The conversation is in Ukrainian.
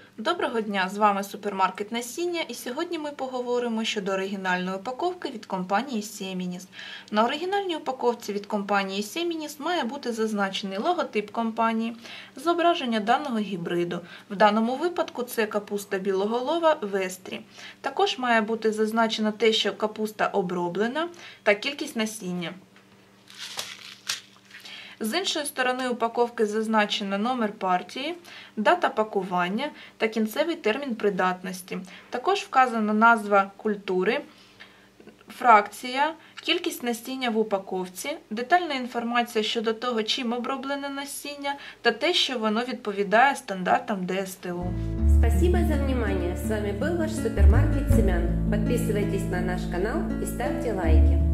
Доброго дня! З вами супермаркет насіння, і сьогодні ми поговоримо щодо оригінальної упаковки від компанії Seminis. На оригінальній упаковці від компанії Seminis має бути зазначений логотип компанії, зображення даного гібриду. В даному випадку це капуста білоголова Вестрі. Також має бути зазначено те, що капуста оброблена та кількість насіння. З іншої сторони упаковки зазначено номер партії, дата пакування та кінцевий термін придатності. Також вказана назва культури, фракція, кількість насіння в упаковці, детальна інформація щодо того, чим оброблене насіння та те, що воно відповідає стандартам ДСТУ. Спасибо за внимание. С вами был ваш супермаркет Семян. Подписывайтесь на наш канал и ставьте лайки.